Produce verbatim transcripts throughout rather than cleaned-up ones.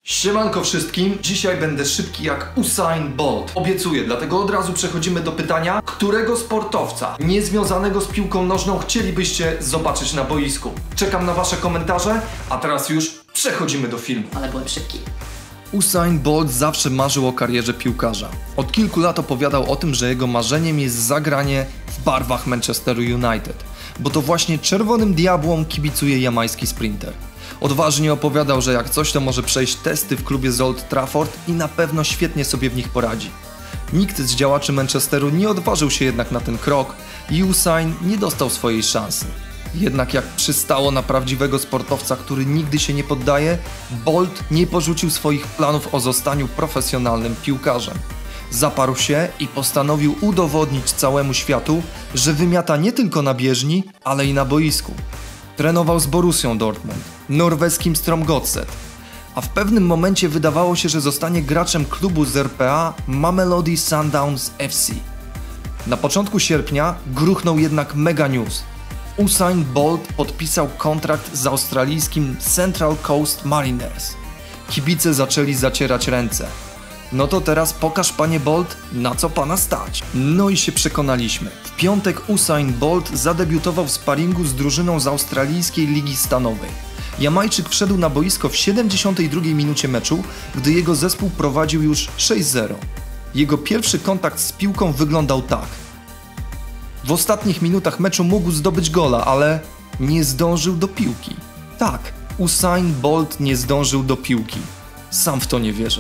Siemanko wszystkim, dzisiaj będę szybki jak Usain Bolt. Obiecuję, dlatego od razu przechodzimy do pytania, którego sportowca niezwiązanego z piłką nożną chcielibyście zobaczyć na boisku. Czekam na wasze komentarze, a teraz już przechodzimy do filmu. Ale byłem szybki. Usain Bolt zawsze marzył o karierze piłkarza. Od kilku lat opowiadał o tym, że jego marzeniem jest zagranie w barwach Manchesteru United, bo to właśnie czerwonym diabłom kibicuje jamański sprinter. Odważnie opowiadał, że jak coś to może przejść testy w klubie z Old Trafford i na pewno świetnie sobie w nich poradzi. Nikt z działaczy Manchesteru nie odważył się jednak na ten krok i Usain nie dostał swojej szansy. Jednak jak przystało na prawdziwego sportowca, który nigdy się nie poddaje, Bolt nie porzucił swoich planów o zostaniu profesjonalnym piłkarzem. Zaparł się i postanowił udowodnić całemu światu, że wymiata nie tylko na bieżni, ale i na boisku. Trenował z Borussią Dortmund, norweskim Strømsgodset, a w pewnym momencie wydawało się, że zostanie graczem klubu z R P A Mamelodi Sundowns F C. Na początku sierpnia gruchnął jednak mega news. Usain Bolt podpisał kontrakt z australijskim Central Coast Mariners. Kibice zaczęli zacierać ręce. No to teraz pokaż, panie Bolt, na co pana stać. No i się przekonaliśmy. W piątek Usain Bolt zadebiutował w sparingu z drużyną z australijskiej ligi stanowej. Jamajczyk wszedł na boisko w siedemdziesiątej drugiej minucie meczu, gdy jego zespół prowadził już sześć zero. Jego pierwszy kontakt z piłką wyglądał tak. W ostatnich minutach meczu mógł zdobyć gola, ale nie zdążył do piłki. Tak, Usain Bolt nie zdążył do piłki. Sam w to nie wierzę.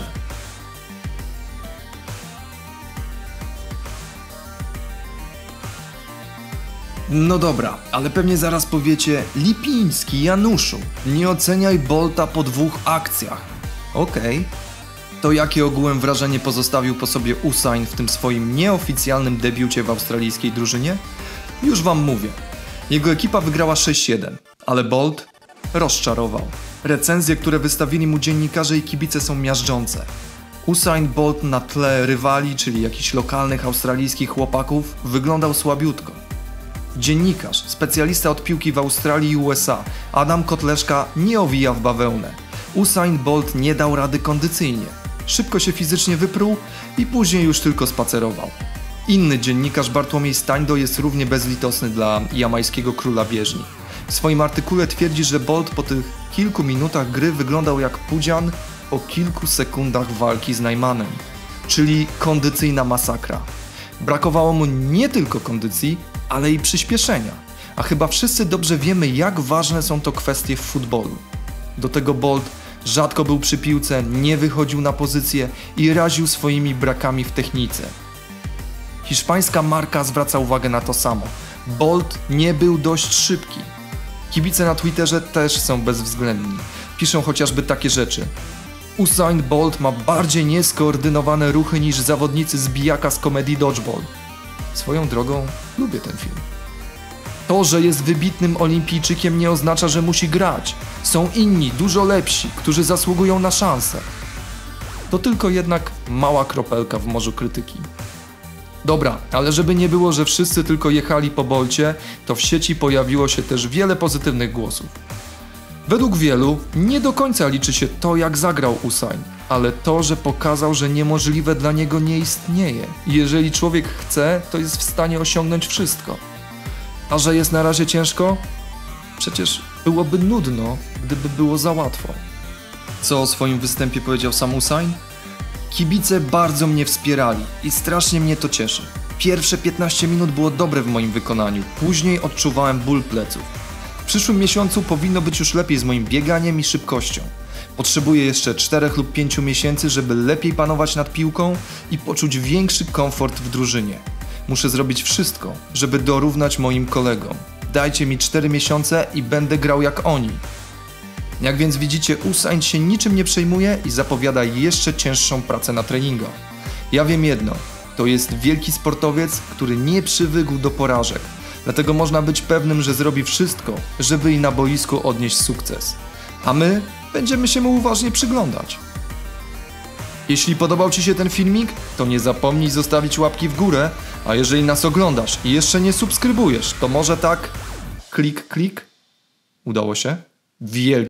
No dobra, ale pewnie zaraz powiecie: Lipiński, Januszu, nie oceniaj Bolta po dwóch akcjach. Okej. Okay. To jakie ogółem wrażenie pozostawił po sobie Usain w tym swoim nieoficjalnym debiucie w australijskiej drużynie? Już wam mówię. Jego ekipa wygrała sześć siedem, ale Bolt rozczarował. Recenzje, które wystawili mu dziennikarze i kibice, są miażdżące. Usain Bolt na tle rywali, czyli jakichś lokalnych australijskich chłopaków, wyglądał słabiutko. Dziennikarz, specjalista od piłki w Australii i U S A, Adam Kotleszka, nie owija w bawełnę. Usain Bolt nie dał rady kondycyjnie. Szybko się fizycznie wypruł i później już tylko spacerował. Inny dziennikarz, Bartłomiej Stańdo, jest równie bezlitosny dla jamańskiego króla bieżni. W swoim artykule twierdzi, że Bolt po tych kilku minutach gry wyglądał jak pudzian po kilku sekundach walki z Najmanem, czyli kondycyjna masakra. Brakowało mu nie tylko kondycji, ale i przyspieszenia, a chyba wszyscy dobrze wiemy, jak ważne są to kwestie w futbolu. Do tego Bolt rzadko był przy piłce, nie wychodził na pozycję i raził swoimi brakami w technice. Hiszpańska marka zwraca uwagę na to samo. Bolt nie był dość szybki. Kibice na Twitterze też są bezwzględni. Piszą chociażby takie rzeczy. Usain Bolt ma bardziej nieskoordynowane ruchy niż zawodnicy z bijaka z komedii Dodgeball. Swoją drogą lubię ten film. To, że jest wybitnym olimpijczykiem, nie oznacza, że musi grać. Są inni, dużo lepsi, którzy zasługują na szansę. To tylko jednak mała kropelka w morzu krytyki. Dobra, ale żeby nie było, że wszyscy tylko jechali po Bolcie, to w sieci pojawiło się też wiele pozytywnych głosów. Według wielu nie do końca liczy się to, jak zagrał Usain, ale to, że pokazał, że niemożliwe dla niego nie istnieje. Jeżeli człowiek chce, to jest w stanie osiągnąć wszystko. A że jest na razie ciężko? Przecież byłoby nudno, gdyby było za łatwo. Co o swoim występie powiedział sam Usain? Kibice bardzo mnie wspierali i strasznie mnie to cieszy. Pierwsze piętnaście minut było dobre w moim wykonaniu, później odczuwałem ból pleców. W przyszłym miesiącu powinno być już lepiej z moim bieganiem i szybkością. Potrzebuję jeszcze czterech lub pięciu miesięcy, żeby lepiej panować nad piłką i poczuć większy komfort w drużynie. Muszę zrobić wszystko, żeby dorównać moim kolegom. Dajcie mi cztery miesiące i będę grał jak oni. Jak więc widzicie, Usain się niczym nie przejmuje i zapowiada jeszcze cięższą pracę na treningach. Ja wiem jedno, to jest wielki sportowiec, który nie przywykł do porażek. Dlatego można być pewnym, że zrobi wszystko, żeby i na boisku odnieść sukces. A my będziemy się mu uważnie przyglądać. Jeśli podobał ci się ten filmik, to nie zapomnij zostawić łapki w górę, a jeżeli nas oglądasz i jeszcze nie subskrybujesz, to może tak klik, klik. Udało się? Wielki.